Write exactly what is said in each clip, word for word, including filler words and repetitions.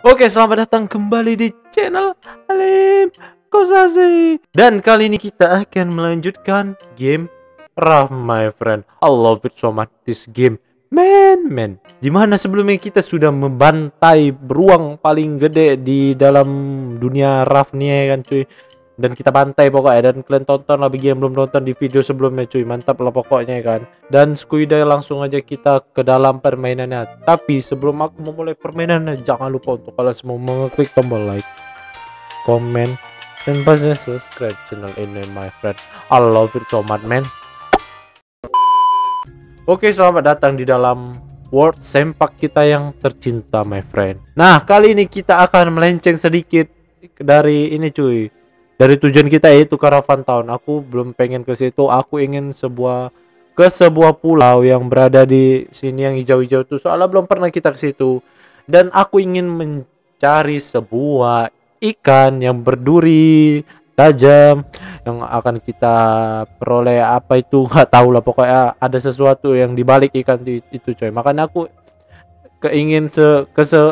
Oke, selamat datang kembali di channel Halim Kosasi. Dan kali ini kita akan melanjutkan game Raft, my friend. I love it so much this game, man, man. Dimana sebelumnya kita sudah membantai beruang paling gede di dalam dunia Raft nih ya kan cuy. Dan kita bantai pokoknya, dan kalian tonton lah bagi yang belum nonton di video sebelumnya cuy, mantap lah pokoknya kan. Dan Squida langsung aja kita ke dalam permainannya. Tapi sebelum aku memulai permainannya, jangan lupa untuk kalian semua mengklik tombol like, comment, dan pastinya subscribe channel ini my friend. I love it so much man. Oke, selamat datang di dalam world sempak kita yang tercinta my friend. Nah, kali ini kita akan melenceng sedikit dari ini cuy, dari tujuan kita, yaitu Caravan Town. Aku belum pengen ke situ. Aku ingin sebuah ke sebuah pulau yang berada di sini yang hijau-hijau tuh. Soalnya belum pernah kita ke situ. Dan aku ingin mencari sebuah ikan yang berduri tajam yang akan kita peroleh. Apa itu nggak tahu lah, pokoknya ada sesuatu yang dibalik ikan itu coy. Makanya aku keingin se ke se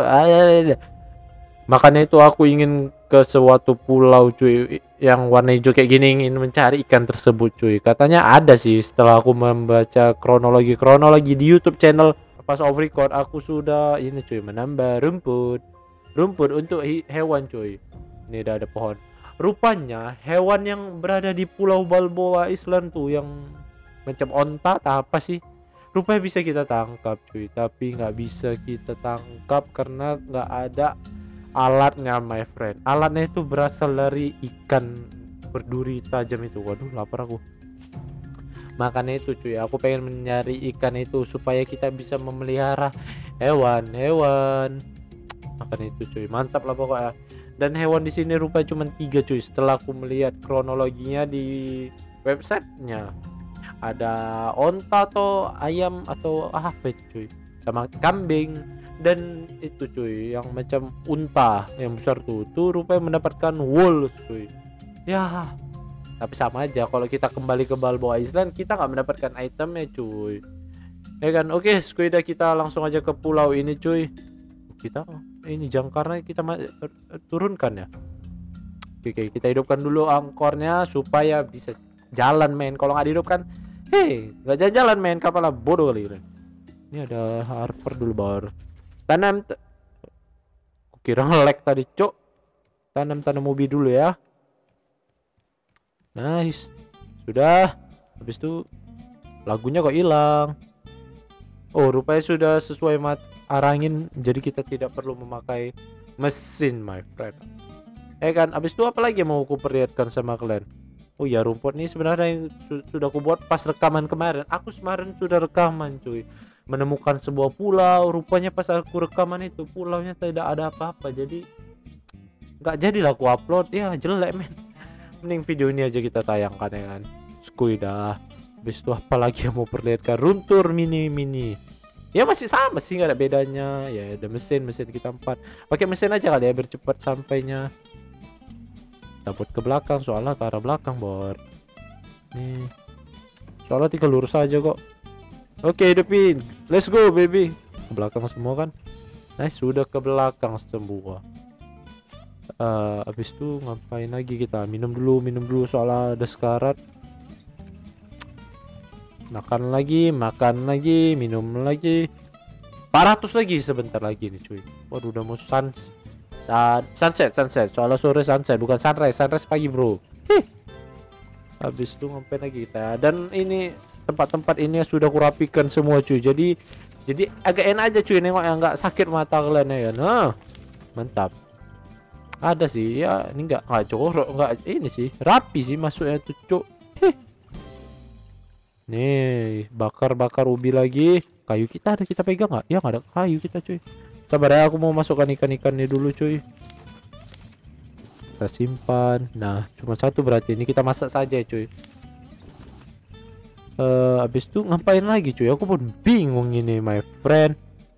makanya itu aku ingin ke suatu pulau cuy yang warna hijau kayak gini, ingin mencari ikan tersebut cuy. Katanya ada sih, setelah aku membaca kronologi kronologi di YouTube channel pas off record, aku sudah ini cuy menambah rumput rumput untuk hewan cuy. Ini udah ada pohon. Rupanya hewan yang berada di Pulau Balboa Island tuh yang macam onta atau apa sih, rupanya bisa kita tangkap cuy. Tapi nggak bisa kita tangkap karena nggak ada alatnya my friend. Alatnya itu berasal dari ikan berduri tajam itu. Waduh, lapar aku. Makanya itu cuy, aku pengen mencari ikan itu supaya kita bisa memelihara hewan-hewan. Makanya itu cuy, mantap lah pokoknya. Dan hewan di sini rupanya cuma tiga cuy. Setelah aku melihat kronologinya di websitenya, ada onta atau ayam atau apa itu cuy, sama kambing. Dan itu cuy yang macam unta yang besar tuh tuh rupanya mendapatkan wool cuy. Ya tapi sama aja, kalau kita kembali ke Balboa Island kita nggak mendapatkan itemnya cuy, ya kan. Oke, Squida, kita langsung aja ke pulau ini cuy. Kita ini jangkarnya kita turunkan ya. Oke, kita hidupkan dulu angkornya supaya bisa jalan men. Kalau nggak dihidupkan, hei nggak jalan-jalan men, kapal bodoh kali ini. Ini ada harper dulu baru tanam. Kira ngelek tadi cok. Tanam tanam ubi dulu ya. Nice, sudah. Habis itu lagunya kok hilang. Oh, rupanya sudah sesuai mat arah angin, jadi kita tidak perlu memakai mesin my friend, ya kan. Habis itu apa lagi yang mau aku perlihatkan sama kalian? Oh ya, rumput nih sebenarnya yang su sudah aku buat pas rekaman kemarin. Aku kemarin sudah rekaman cuy, menemukan sebuah pulau. Rupanya pas aku rekaman itu pulaunya tidak ada apa-apa, jadi nggak jadilah aku upload. Ya jelek men. Mending video ini aja kita tayangkan ya kan. Squida. Habis itu apa lagi yang mau perlihatkan? Runtur mini mini ya masih sama sih, nggak ada bedanya. Ya ada mesin mesin kita empat, pakai mesin aja kali ya biar cepat sampainya. Kita buat ke belakang, soalnya ke arah belakang bor nih, soalnya tinggal lurus aja kok. Oke, hidupin, let's go baby. Ke belakang semua kan. Nice, sudah ke belakang semua. Uh, habis itu ngapain lagi kita? Minum dulu, minum dulu soalnya ada sekarat. Makan lagi, makan lagi, minum lagi. empat ratus lagi sebentar lagi nih cuy. Waduh, udah mau suns sunset, sunset. Soalnya sore sunset, bukan sunrise. Sunrise pagi bro. Hih. Habis itu ngapain lagi kita? Dan ini tempat-tempat ini sudah kurapikan semua cuy. Jadi jadi agak enak aja cuy nengok yang nggak sakit mata kalian ya. Nah, mantap. Ada sih ya, ini nggak nggak jorok, nggak ini sih rapi sih masuknya tuh cuk. Hih. Nih, bakar-bakar ubi lagi. Kayu kita ada, kita pegang nggak? Ya nggak ada kayu kita cuy. Sabar ya, aku mau masukkan ikan-ikannya dulu cuy. Kita simpan. Nah, cuma satu berarti ini kita masak saja cuy. Uh, habis itu ngapain lagi cuy? Aku pun bingung ini my friend.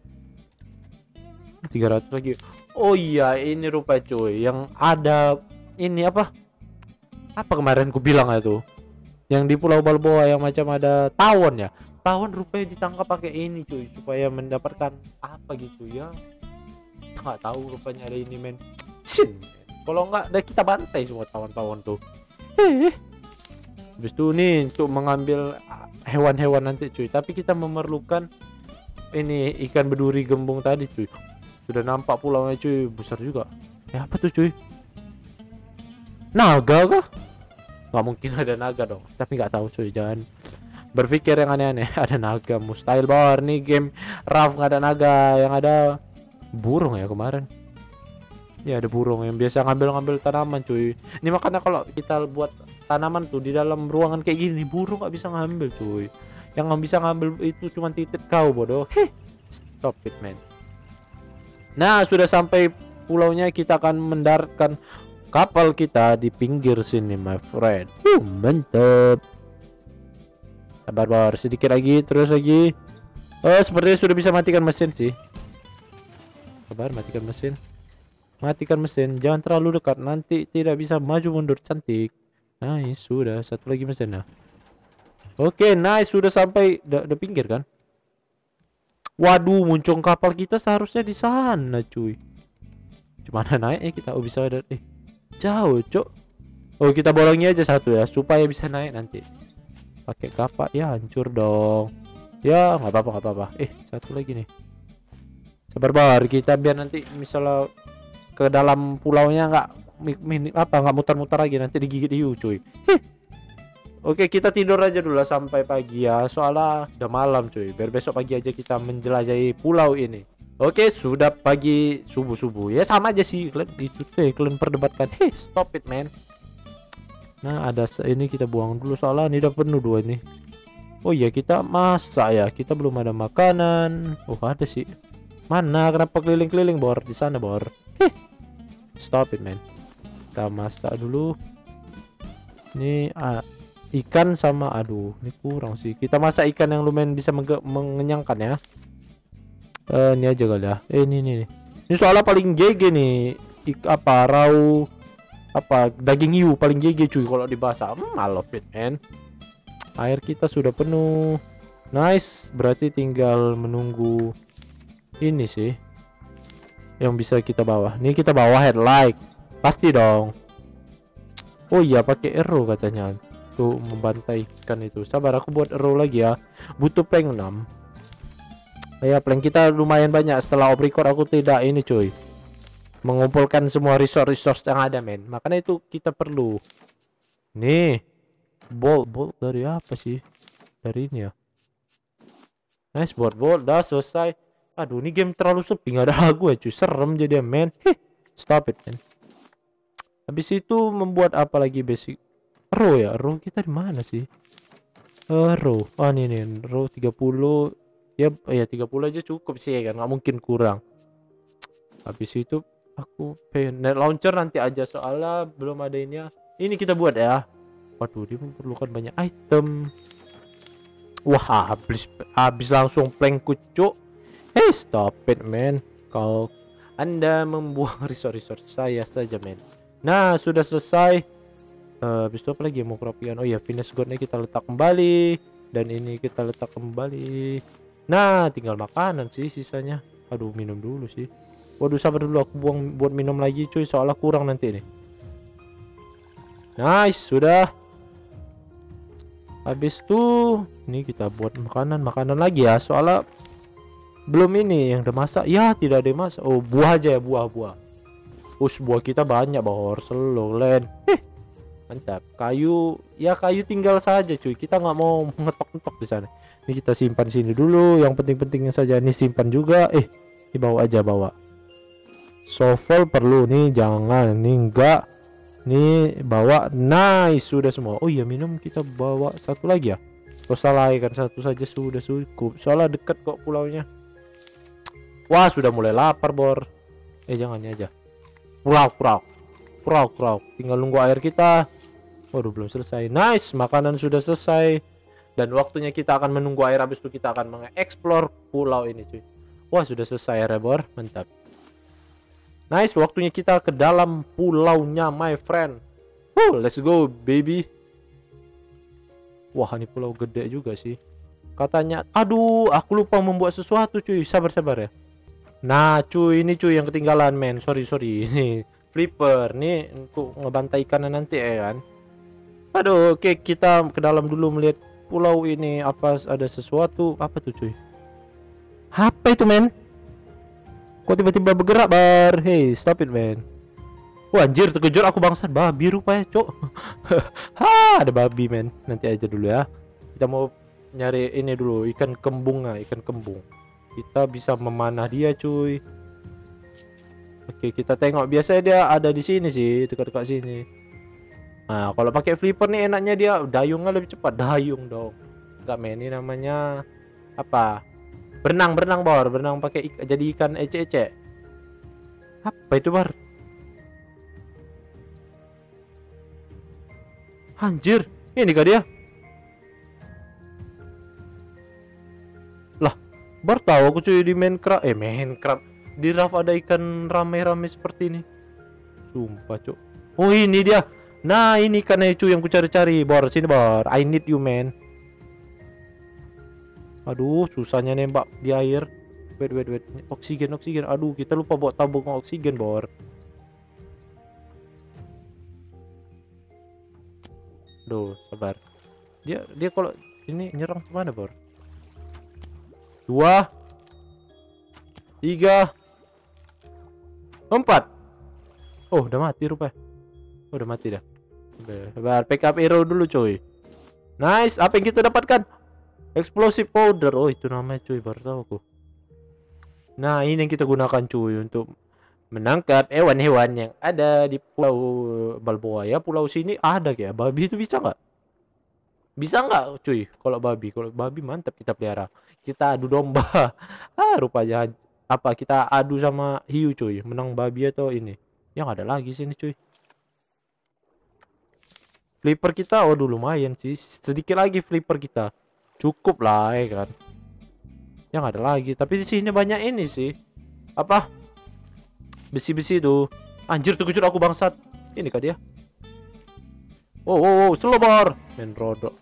tiga ratus lagi. Oh iya, ini rupa cuy yang ada ini apa? Apa kemarin ku bilang itu? Yang di Pulau Balboa yang macam ada tawon ya. Tawon rupanya ditangkap pakai ini cuy supaya mendapatkan apa gitu ya. kita nggak tahu rupanya ada ini men. Sin. Kalau nggak, ada kita bantai semua tawon-tawon tuh. Eh. Habis itu nih untuk mengambil hewan-hewan nanti cuy. Tapi kita memerlukan ini ikan berduri gembung tadi cuy. Sudah nampak pulaunya cuy, besar juga. Ya apa tuh cuy? Naga kah? Nggak mungkin ada naga dong. Tapi nggak tahu cuy, jangan berpikir yang aneh-aneh. Ada naga, mustahil bor. Nih game Raft nggak ada naga, yang ada burung ya kemarin. Ya ada burung yang biasa ngambil-ngambil tanaman cuy. Ini makanya kalau kita buat tanaman tuh di dalam ruangan kayak gini, burung nggak bisa ngambil cuy. Yang nggak bisa ngambil itu cuma titik kau bodoh. Heh, stop it man. Nah sudah sampai pulaunya, kita akan mendaratkan kapal kita di pinggir sini my friend. Uh, mantap. Sabar bar, sedikit lagi, terus lagi. Oh sepertinya sudah bisa matikan mesin sih. Sabar, matikan mesin. Matikan mesin, jangan terlalu dekat, nanti tidak bisa maju mundur. Cantik. Nice, sudah satu lagi mesinnya. Oke, nice, sudah sampai di pinggir kan? Waduh, muncul kapal kita seharusnya di sana, cuy. Gimana naiknya kita? Oh, bisa ada eh jauh, cok. Oh, kita bolongi aja satu ya supaya bisa naik nanti. Pakai kapak ya, hancur dong. Ya, nggak apa-apa, nggak apa-apa. Eh, satu lagi nih. Sabar bar, kita biar nanti misalnya ke dalam pulaunya nggak mini apa nggak muter-muter lagi, nanti digigit hiu cuy. Hih. Oke, kita tidur aja dulu lah sampai pagi ya, soalnya udah malam cuy, biar besok pagi aja kita menjelajahi pulau ini. Oke, sudah pagi, subuh-subuh ya, sama aja sih kalian itu tuh kalian perdebatkan. Hei, stop it man. Nah ada ini kita buang dulu soalnya ini udah penuh dua ini. Oh iya, kita masak ya, kita belum ada makanan. Oh ada sih, mana kenapa keliling-keliling bor di sana bor. Heh, stop it man. Kita masak dulu. Ini ah, ikan sama, aduh ini kurang sih. Kita masak ikan yang lumayan bisa mengenyangkan ya. Eh, ini aja kali ya. Eh ini nih. Ini soalnya paling G G nih. Ik, apa rau apa daging hiu paling G G cuy kalau dibasak. Hmm, I love it man. Air kita sudah penuh. Nice, berarti tinggal menunggu ini sih yang bisa kita bawa. Nih kita bawa headlight. Pasti dong. Oh iya, pakai arrow katanya tuh membantai ikan itu. Sabar, aku buat arrow lagi ya. Butuh plank enam. Ya, plank kita lumayan banyak. Setelah off record aku tidak ini cuy, mengumpulkan semua resource-resource yang ada men. Makanya itu kita perlu. Nih, bolt bolt dari apa sih? Dari ini ya. Nice, bolt bolt dah selesai. Aduh, ini game terlalu sepi, nggak ada lagu ya cuy. Serem jadi men. Heh, stop it man. Habis itu membuat apa lagi basic? Row ya, row kita di mana sih? Uh, row. Oh ini nih, row tiga puluh. Ya, ya tiga puluh aja cukup sih ya kan, nggak mungkin kurang. Habis itu aku pengen net launcher nanti aja soalnya belum ada ini ya. Ini kita buat ya. Waduh, dia memerlukan banyak item. Wah, habis habis langsung plank kucuk. Hey, stop it man. Kau Anda membuang resource-resource saya saja men. Nah sudah selesai. Uh, habis itu apa lagi yang mau kerapian? Oh ya, finish godnya kita letak kembali, dan ini kita letak kembali. Nah tinggal makanan sih sisanya. Aduh, minum dulu sih. Waduh, sabar dulu, aku buang buat minum lagi cuy, soalnya kurang nanti nih. Nice, sudah. Habis itu ini kita buat makanan makanan lagi ya, soalnya belum ini yang udah masak ya, tidak ada yang masak. Oh, buah aja ya, buah-buah. Us, buah kita banyak bor, selo len. Eh, mantap. Kayu ya, kayu tinggal saja cuy, kita nggak mau ngetok-ngetok di sana. Ini kita simpan sini dulu, yang penting-pentingnya saja. Ini simpan juga. Eh, dibawa aja, bawa. Shovel perlu nih, jangan nih, enggak nih, bawa. Nice, sudah semua. Oh iya, minum kita bawa satu lagi ya. Kalau salah kan satu saja sudah cukup, soalnya deket kok pulaunya. Wah, sudah mulai lapar bor. Eh, jangan ini aja. Kurau, kurau, kurau, kurau. Tinggal nunggu air kita. Waduh, belum selesai. Nice, makanan sudah selesai. Dan waktunya kita akan menunggu air. Habis itu kita akan mengeksplor pulau ini cuy. Wah, sudah selesai ya bor. Mantap. Nice, waktunya kita ke dalam pulaunya my friend. Oh, let's go baby. Wah, ini pulau gede juga sih. Katanya, aduh, aku lupa membuat sesuatu cuy. Sabar-sabar ya. Nah cuy, ini cuy yang ketinggalan men. Sorry sorry. Ini flipper nih untuk ngebantai ikannya nanti ya kan. Aduh, oke kita ke dalam dulu melihat pulau ini. Apa ada sesuatu? Apa tuh cuy? Apa itu men? Kok tiba-tiba bergerak bar? Hey, stop it man. Wah anjir, terkejut aku bangsat. Babi rupanya cok. Ha, ada babi men. Nanti aja dulu ya. Kita mau nyari ini dulu, ikan kembung ah, ikan kembung. Kita bisa memanah dia cuy. Oke, kita tengok. Biasanya dia ada di sini sih, dekat-dekat sini. Nah, kalau pakai flipper nih enaknya dia dayungnya lebih cepat. Dayung dong. Enggak men, ini namanya apa? Berenang, berenang bor, berenang pakai ik jadi ikan ece-ece. Apa itu bar? Anjir, ini kah dia? Lah, bar tahu aku cuy di Minecraft, eh Minecraft di Raft ada ikan rame-rame seperti ini. Sumpah cuk. Oh ini dia. Nah ini ikan cuy yang ku cari-cari. Bor sini bor. I need you man. Aduh, susahnya nembak di air. Wait, wait, wait. Oksigen, oksigen. Aduh, kita lupa bawa tabung oksigen, bor. Duh, sabar. Dia, dia kalau ini nyerang kemana, bor? Dua, tiga, empat. Oh, udah mati rupanya. Oh, udah mati dah. Sabar, pick up hero dulu, coy. Nice. Apa yang kita dapatkan? Explosive powder. Oh itu namanya cuy, baru tahu aku. Nah ini yang kita gunakan cuy untuk menangkap hewan-hewan yang ada di pulau Balboa ya. Pulau sini ada kayak babi itu bisa nggak? Bisa nggak cuy? Kalau babi, kalau babi mantap kita pelihara. Kita adu domba. Ah rupanya apa kita adu sama hiu cuy. Menang babi atau ini? Yang ada lagi sini cuy. Flipper kita, oh dulu lumayan sih. Sedikit lagi flipper kita. Cukup lah ya kan. Yang ada lagi, tapi di sini banyak ini sih. Apa? Besi-besi tuh. Anjir terkejut aku bangsat. Ini kah dia? Oh, oh, oh, selobor. Men rodok.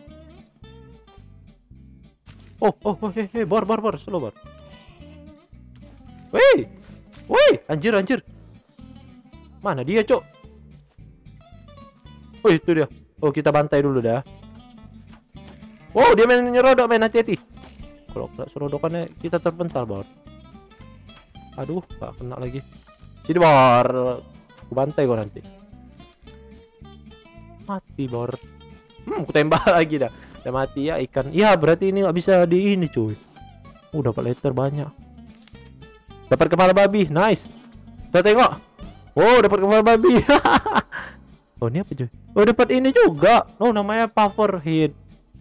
Oh, oh, oh, hei, hei, bar, bar, bar, selobor. Wih. Wih, anjir, anjir. Mana dia, cok? Oh, itu dia. Oh, kita bantai dulu dah. Wow, dia main nyerodok, main hati-hati. Kalau kena serodokannya kita terpental, bor. Aduh, gak kena lagi. Sini, bor. Aku bantai kau nanti. Mati, bor. Hmm, aku tembak lagi dah. Udah mati ya ikan. Ya, berarti ini nggak bisa di ini, cuy. Uh, dapat letter banyak. Dapat kepala babi, nice. Kita tengok. Oh, dapat kepala babi. Oh, ini apa, cuy? Oh, dapat ini juga. Oh, namanya puffer head.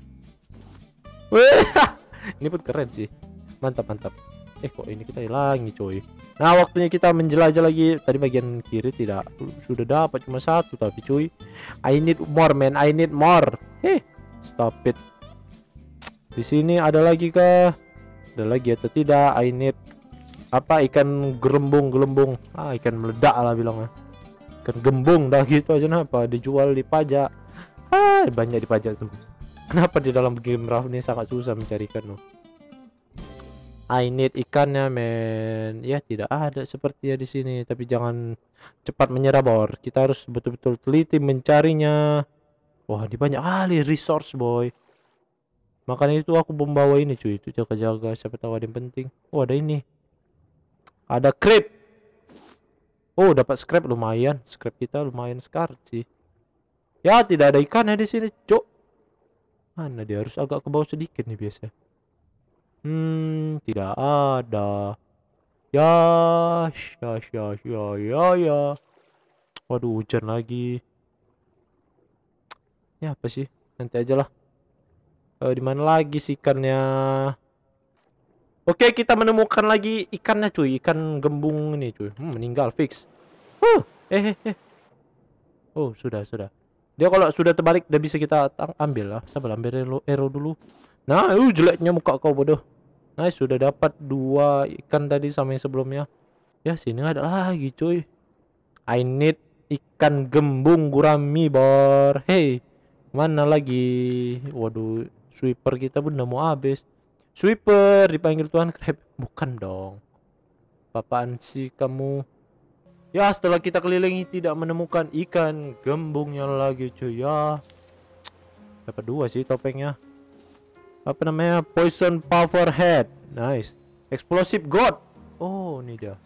Wih, ini pun keren sih. Mantap, mantap. Eh, kok ini kita hilangi, coy. Nah, waktunya kita menjelajah lagi. Tadi bagian kiri tidak sudah dapat cuma satu, tapi cuy, I need more, man. I need more. Hey, stop it. Di sini ada lagi kah? Ada lagi atau tidak? I need apa? Ikan gelembung, gelembung. Ah, ikan meledak lah bilangnya. Ikan gembung dah gitu aja. Kenapa dijual di pajak? Ah, banyak di pajak tuh. Kenapa di dalam game Raft ini sangat susah mencari ikan loh. I need ikannya men. Ya tidak ada sepertinya di sini. Tapi jangan cepat menyerah bor. Kita harus betul-betul teliti mencarinya. Wah ini banyak kali resource boy. Makanya itu aku membawa ini cuy. Itu jaga-jaga siapa tahu ada yang penting. Oh ada ini. Ada crab. Oh dapat scrap lumayan. Scrap kita lumayan sekali sih. Ya tidak ada ikannya di sini cok. Mana dia harus agak ke bawah sedikit nih biasa. Hmm, tidak ada. Ya, ya, ya, ya, ya, ya. Waduh, hujan lagi. Ya apa sih? Nanti aja lah. Eh, di mana lagi sih ikannya? Oke, kita menemukan lagi ikannya cuy. Ikan gembung ini cuy. Hmm, meninggal fix. Huh, eh, eh, eh. Oh, sudah, sudah. Dia kalau sudah terbalik udah bisa kita ambil lah. Sabar ambil arrow, arrow dulu. Nah, uh, jeleknya muka kau bodoh. Nice, sudah dapat dua ikan tadi sama yang sebelumnya. Ya, sini ada lagi cuy. I need ikan gembung gurami, bor. Hey, mana lagi? Waduh, sweeper kita pun udah mau habis. Sweeper dipanggil Tuan Crab. Bukan dong. Apaan sih kamu? Ya, setelah kita kelilingi tidak menemukan ikan gembungnya lagi cuy ya. Dapat dua sih topengnya. Apa namanya? Poison Power Head. Nice. Explosive God. Oh, ini dia.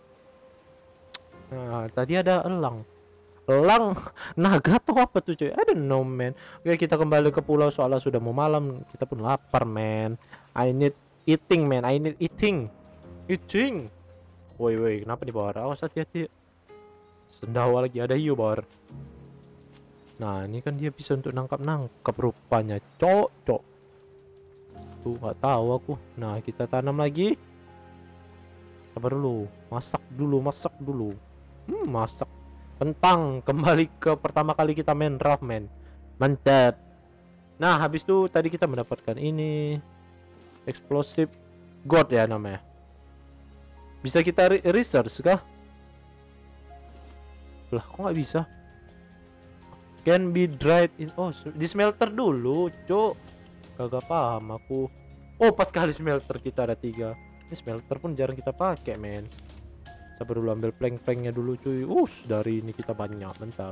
Nah, tadi ada elang. Elang naga tuh apa tuh cuy? I don't know man. Oke, kita kembali ke pulau soalnya sudah mau malam. Kita pun lapar man. I need eating man. I need eating. Eating. Woi woi, kenapa di bawah? Awas hati-hati. Sendawa lagi ada hiu bawah. Nah, ini kan dia bisa untuk nangkap-nangkap rupanya. Cok, cok. Tuh nggak tahu aku. Nah, kita tanam lagi. Sabar dulu. Masak dulu, masak dulu. Hmm, masak. Kentang kembali ke pertama kali kita main raft man. Mantap. Nah, habis itu tadi kita mendapatkan ini explosive god ya namanya. Bisa kita re research kah? Lah, kok nggak bisa? Can be dried in oh di smelter dulu, cok. Kagak paham aku. Oh, pas kali smelter kita ada tiga. Ini smelter pun jarang kita pakai, men. Sabar dulu, ambil plank-planknya dulu, cuy. Us, dari ini kita banyak, mantap.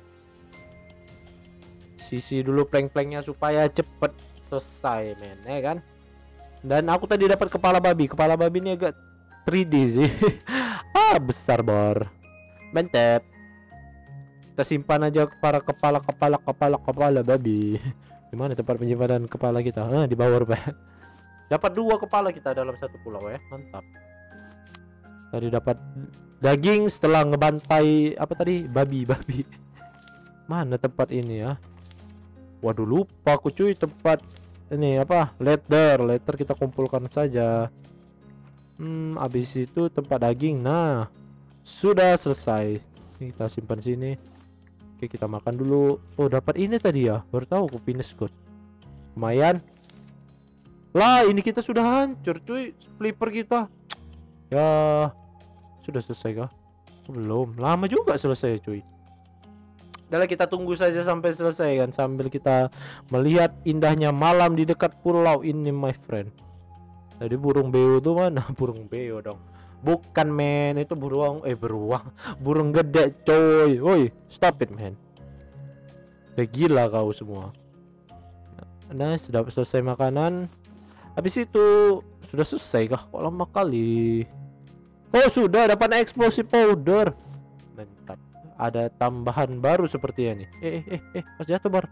Sisi dulu plank-planknya supaya cepet selesai, men, ya kan? Dan aku tadi dapat kepala babi. Kepala babi ini agak tiga D sih. Ah, besar bor. Mantap. Kita simpan aja para kepala kepala kepala kepala babi. Gimana tempat penyimpanan kepala kita? Ah, di bawah, Pak. Dapat dua kepala kita dalam satu pulau ya. Mantap. Tadi dapat daging setelah ngebantai apa tadi? Babi, babi. Mana tempat ini ya? Waduh, lupa aku cuy tempat ini apa? Leather, leather kita kumpulkan saja. Hmm, habis itu tempat daging. Nah, sudah selesai. Ini kita simpan sini. Oke, kita makan dulu. Oh, dapat ini tadi ya. Baru tahu aku finish good. Lumayan. Lah, ini kita sudah hancur, cuy. Flipper kita. Ya, sudah selesai kah? Belum. Lama juga selesai, cuy. Udah, kita tunggu saja sampai selesai kan, sambil kita melihat indahnya malam di dekat pulau ini, my friend. Tadi burung beo tuh mana? Burung beo dong. Bukan men, itu beruang eh beruang. Burung gede coy. Woi, stop it man. Udah gila kau semua. Nah, sudah selesai makanan. Habis itu sudah selesai kah? Kok lama kali? Oh, sudah dapat explosive powder. Mantap. Ada tambahan baru seperti ini. Eh eh eh, eh pas jatuh bar.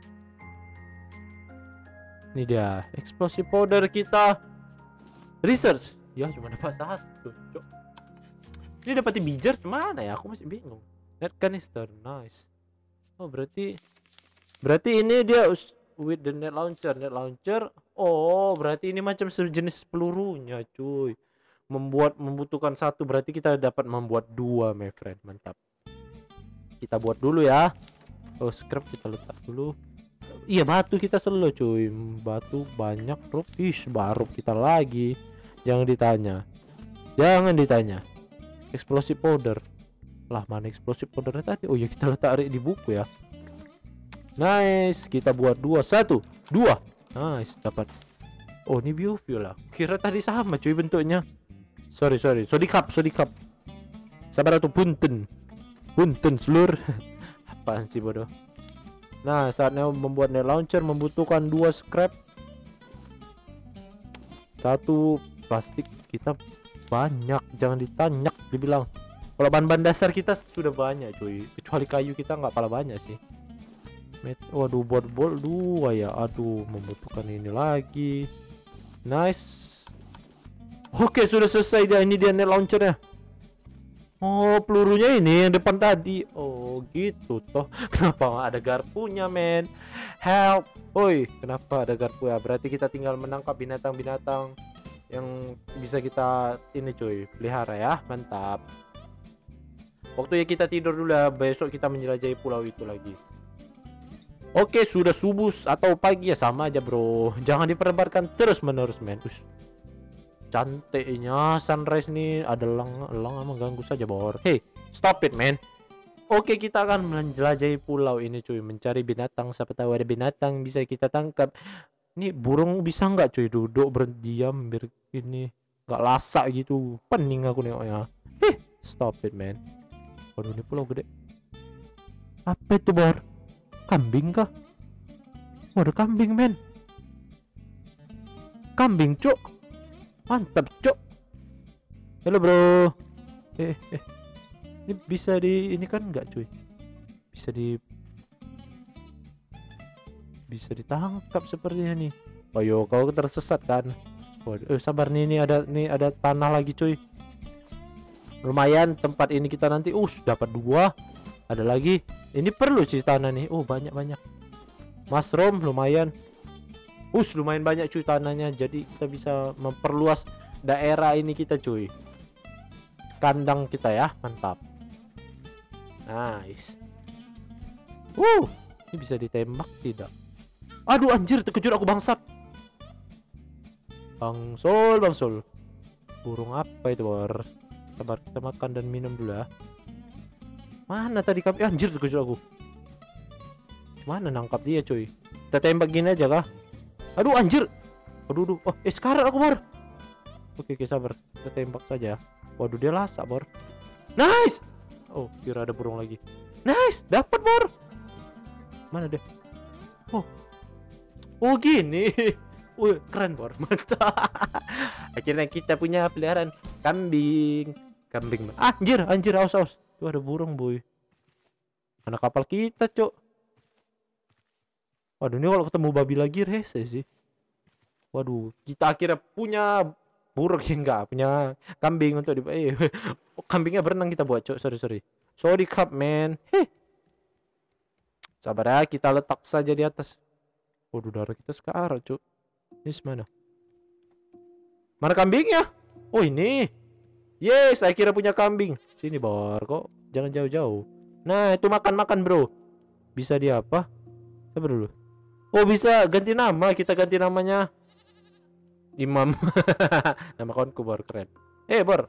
Ini dia explosive powder kita. Research. Ya cuma dapat satu, cok. Ini dapat bijar mana ya? Aku masih bingung. Net canister, nice. Oh, berarti berarti ini dia with the net launcher, net launcher. Oh, berarti ini macam sejenis pelurunya, cuy. Membuat membutuhkan satu, berarti kita dapat membuat dua, my friend. Mantap. Kita buat dulu ya. Oh, scrap kita letak dulu. Iya, batu kita selalu, cuy. Batu banyak, bro. Ih, baru kita lagi. Jangan ditanya. Jangan ditanya. Explosive powder. Lah, mana explosive powdernya tadi? Oh ya, kita letak di buku ya. Nice. Kita buat dua. Satu. Dua. Nice. Dapat. Oh, ini biofuel lah. Kira tadi sama cuy bentuknya. Sorry, sorry. Sodikap, sodikap. Sabar atau punten. Punten seluruh. Apaan sih bodoh. Nah, saatnya membuat net launcher membutuhkan dua scrap. Satu plastik kita banyak, jangan ditanyak dibilang. Kalau bahan-bahan dasar kita sudah banyak cuy, kecuali kayu kita nggak pala banyak sih. Met waduh, buat bol dua ya. Aduh, membutuhkan ini lagi. Nice. Oke, sudah selesai dia. Ini dia net launchernya. Oh, pelurunya ini yang depan tadi. Oh, gitu toh. Kenapa nggak ada garpunya, men? Help. Oi, kenapa ada garpu ya? Berarti kita tinggal menangkap binatang-binatang yang bisa kita ini cuy, pelihara ya. Mantap. Waktunya kita tidur dulu ya. Besok kita menjelajahi pulau itu lagi. Oke, sudah subuh atau pagi ya sama aja, bro. Jangan diperdebatkan terus-menerus, men. Us. Cantiknya sunrise nih. Ada elang, elang mengganggu saja, bor. Hey, stop it, man. Oke, kita akan menjelajahi pulau ini, cuy. Mencari binatang. Siapa tahu ada binatang bisa kita tangkap. Ini burung bisa nggak, cuy? Duduk berdiam biar ini. nggak lasak gitu. Pening aku nengoknya. Eh, stop it man. Waduh, ini pulau gede. Apa itu bor? Kambing kah? Waduh, kambing men. Kambing cuk. Mantap cuk. Halo bro. Eh eh. Ini bisa di ini kan nggak cuy? Bisa di bisa ditangkap sepertinya nih. Ayo kau tersesat kan? Waduh, eh, sabar nih, ini ada nih ada tanah lagi cuy. Lumayan tempat ini kita nanti us dapat dua. Ada lagi. Ini perlu sih tanah nih. Oh, banyak-banyak. Mushroom lumayan. Us lumayan banyak cuy tanahnya. Jadi kita bisa memperluas daerah ini kita cuy. Kandang kita ya, mantap. Nice. Uh, ini bisa ditembak tidak? Aduh anjir, terkejut aku bangsat. Bangsul, bangsul. Burung apa itu, Bor? Sabar, kita makan dan minum dulu ya. Mana tadi kami? Anjir, terkejut aku. Mana nangkap dia, cuy? Kita tembak gini aja kah? Aduh, anjir. Aduh, aduh. Oh, eh sekarang aku, Bor. Oke, oke, sabar. Kita tembak saja. Waduh, dia lasak, Bor. Nice. Oh, kira ada burung lagi. Nice, dapat, Bor. Mana dia? Oh. Oh, gini. Wih, keren, Bor. Mantap. Akhirnya kita punya peliharaan kambing. Kambing. Anjir, anjir, aus, aus. Tuh ada burung, boy. Mana kapal kita, Cok? Waduh, ini kalau ketemu babi lagi rese sih. Waduh, kita akhirnya punya burung ya, enggak punya kambing untuk di eh, kambingnya berenang kita buat, Cok. Sorry, sorry. Sorry, cup, man. Heh. Sabar ya, kita letak saja di atas. Waduh, darah kita sekarang, Cok. Ini mana? Mana kambingnya? Oh, ini. Yes, saya kira punya kambing. Sini, Bor. Kok jangan jauh-jauh. Nah, itu makan-makan, bro. Bisa dia apa? Sabar dulu. Oh, bisa ganti nama. Kita ganti namanya Imam. Nama kawanku, Bor. Keren. Eh, Bor.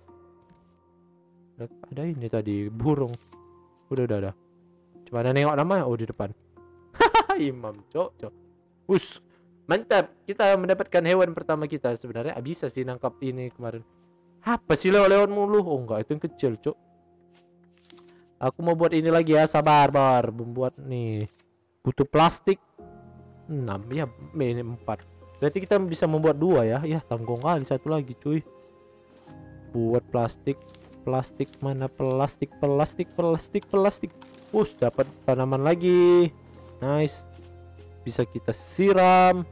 Ada ini tadi, burung. Udah, udah, udah. Cuma ada nengok namanya. Oh, di depan. Imam, Cok, Cok. Us. Mantap, kita mendapatkan hewan pertama kita. Sebenarnya bisa sih nangkap ini kemarin. Apa sih lewat-lewat mulu? Oh enggak, itu yang kecil, Cuk. Aku mau buat ini lagi ya, sabar, bar. Membuat nih. Butuh plastik enam ya, ini empat. Berarti kita bisa membuat dua ya. Ya, tanggung kali satu lagi, cuy. Buat plastik. Plastik mana? Plastik, plastik, plastik, plastik. Us, dapat tanaman lagi. Nice. Bisa kita siram.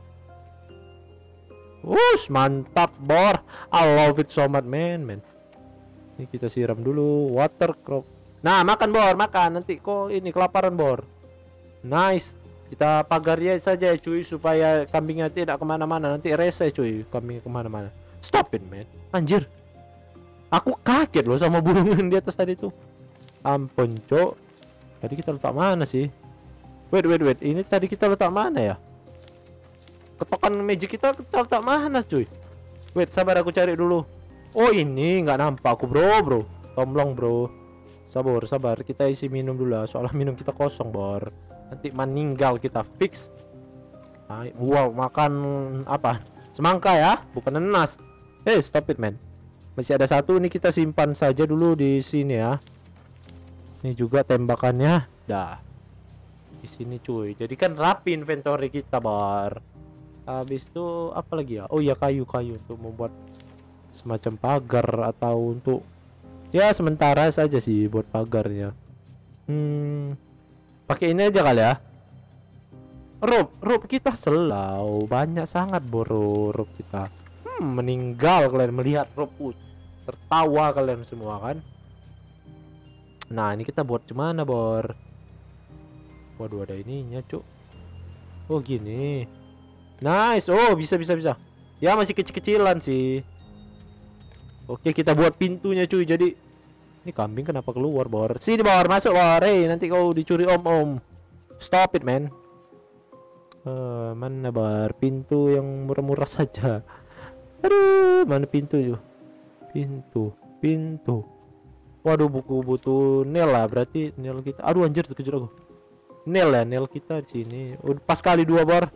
Us, mantap, Bor. I love it so much, man, man. Ini kita siram dulu water crop. Nah, makan, Bor, makan. Nanti kok ini kelaparan, Bor. Nice. Kita pagar dia saja, cuy, supaya kambingnya tidak kemana-mana. Nanti rese, cuy, kambingnya kemana-mana. Stop it, man. Anjir. Aku kaget loh sama burung yang di atas tadi tuh. Ampun, Cok. Tadi kita letak mana sih? Wait, wait, wait. Ini tadi kita letak mana ya? Ketokan magic kita kita letak mana, cuy? Wait, sabar aku cari dulu. Oh, ini nggak nampak aku, bro, bro. Tomlong, bro. Sabar, sabar. Kita isi minum dulu lah. Soalnya minum kita kosong, Bor. Nanti meninggal kita fix. Ay, wow, makan apa? Semangka ya, bukan nenas. Eh, hey, stop it, man. Masih ada satu nih, kita simpan saja dulu di sini ya. Ini juga tembakannya. Dah. Di sini, cuy. Jadi kan rapi inventory kita, Bor. Habis itu apa lagi ya? Oh iya, kayu-kayu untuk membuat semacam pagar atau untuk ya sementara saja sih buat pagarnya. Hmm, pakai ini aja kali ya. Rope, rope kita selau banyak sangat, boro rope kita. Hmm, meninggal kalian melihat rope. Tertawa kalian semua kan. Nah, ini kita buat gimana, Bor? Waduh, ada ininya, Cuk. Oh, gini. Nice. Oh, bisa bisa bisa. Ya, masih kecil-kecilan sih. Oke, kita buat pintunya, cuy. Jadi ini kambing kenapa keluar, Bor? Sini, Bor, masuk, Bor. Hey, nanti kau dicuri om-om. Stop it, man. Uh, mana, Bor? Pintu yang murah-murah saja. Aduh, mana pintu tuh? Pintu, pintu. Waduh, buku butuh nail lah. Berarti nail kita. Aduh, anjir, terkejut aku. Nail ya, nail kita di sini. Udah pas kali dua, Bor.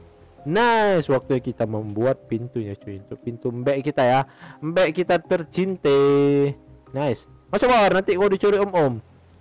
Nice, waktu kita membuat pintunya cuy, untuk pintu mbek kita ya, mbek kita tercinta. Nice, masuk Bor, nanti kau dicuri om-om.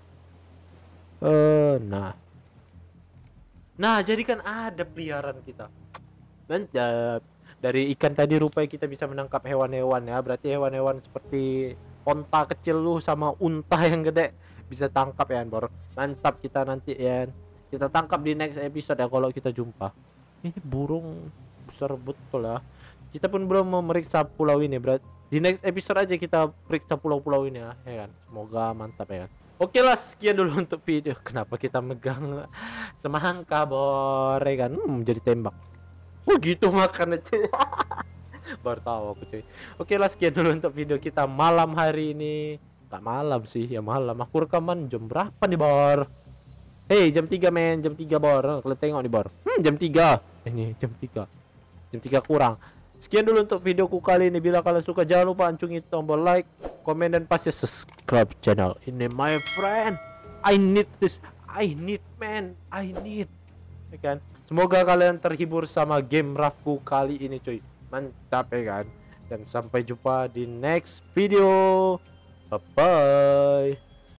Eh, nah, nah jadi kan ada peliharaan kita. Mantap. Dari ikan tadi rupanya kita bisa menangkap hewan-hewan ya. Berarti hewan-hewan seperti onta kecil lu sama unta yang gede bisa tangkap ya Bor. Mantap, kita nanti ya. Kita tangkap di next episode ya kalau kita jumpa. Ini burung besar betul ya. Kita pun belum memeriksa pulau ini. Berarti di next episode aja kita periksa pulau-pulau ini ya, ya kan. Semoga mantap ya kan. Oke lah, sekian dulu untuk video. Kenapa kita megang semangka Bor ya kan? Hmm, jadi tembak. Oh gitu makan cuy. Baru tahu aku cuy. Oke lah, sekian dulu untuk video kita malam hari ini. Gak malam sih, ya malam. Aku rekaman jam berapa nih Bor? Hei, jam tiga men, jam tiga Bor. Kalian tengok nih Bor. Hmm, jam tiga. Ini jam tiga. Jam tiga kurang. Sekian dulu untuk videoku kali ini. Bila kalian suka jangan lupa ancungi tombol like, komen dan pasti subscribe channel ini my friend. I need this. I need man. I need. Ya kan? Semoga kalian terhibur sama game Rafku kali ini cuy. Mantap ya kan. Dan sampai jumpa di next video. Bye bye.